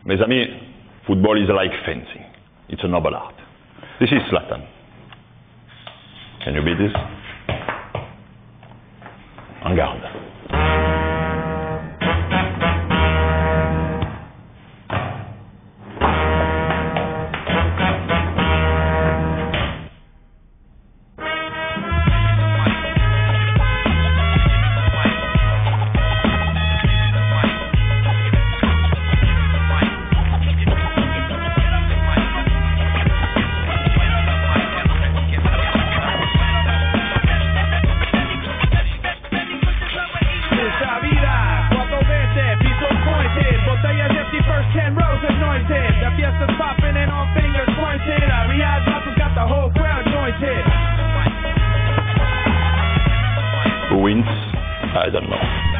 Mes amis, football is like fencing. It's a noble art. This is Zlatan. Can you beat this? En garde. The fiesta's popping and all fingers pointed. Riyadh Mahrez got the whole crowd jointed. Who wins? I don't know.